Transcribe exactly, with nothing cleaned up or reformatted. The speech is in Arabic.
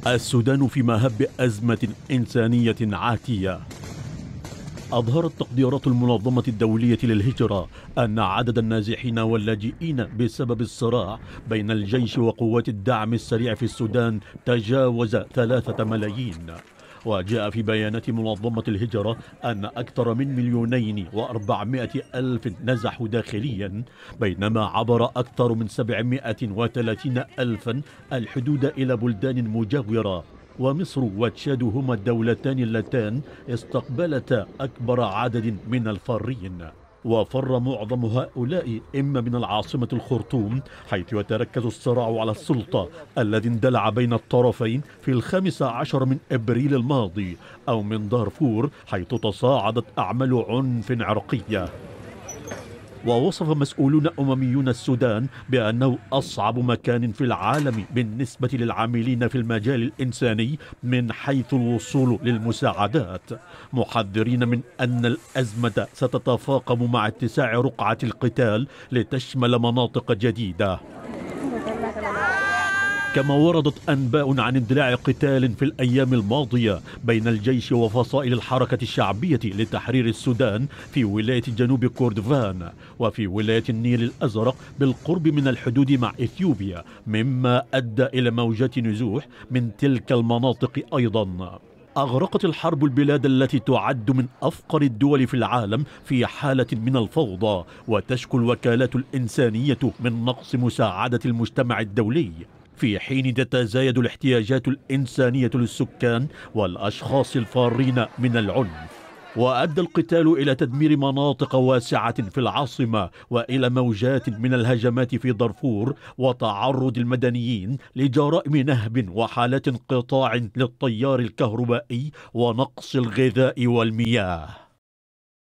السودان في مهب أزمة إنسانية عاتية. أظهرت تقديرات المنظمة الدولية للهجرة أن عدد النازحين واللاجئين بسبب الصراع بين الجيش وقوات الدعم السريع في السودان تجاوز ثلاثة ملايين. وجاء في بيانات منظمة الهجرة أن أكثر من مليونين وأربعمائة ألف نزحوا داخليا، بينما عبر أكثر من سبعمائة وثلاثين ألفا الحدود إلى بلدان مجاورة، ومصر وتشاد هما الدولتان اللتان استقبلتا أكبر عدد من الفارين. وفر معظم هؤلاء إما من العاصمة الخرطوم، حيث يتركز الصراع على السلطة الذي اندلع بين الطرفين في الخامس عشر من أبريل الماضي، أو من دارفور حيث تصاعدت أعمال عنف عرقية. ووصف مسؤولون أمميون السودان بأنه أصعب مكان في العالم بالنسبة للعاملين في المجال الإنساني من حيث الوصول للمساعدات، محذرين من أن الأزمة ستتفاقم مع اتساع رقعة القتال لتشمل مناطق جديدة. كما وردت أنباء عن اندلاع قتال في الأيام الماضية بين الجيش وفصائل الحركة الشعبية لتحرير السودان في ولاية جنوب كردفان وفي ولاية النيل الأزرق بالقرب من الحدود مع إثيوبيا، مما أدى إلى موجات نزوح من تلك المناطق أيضا. أغرقت الحرب البلاد التي تعد من أفقر الدول في العالم في حالة من الفوضى، وتشكو الوكالات الإنسانية من نقص مساعدة المجتمع الدولي، في حين تتزايد الاحتياجات الإنسانية للسكان والأشخاص الفارين من العنف. وأدى القتال إلى تدمير مناطق واسعة في العاصمة، وإلى موجات من الهجمات في دارفور، وتعرض المدنيين لجرائم نهب وحالات انقطاع للتيار الكهربائي ونقص الغذاء والمياه.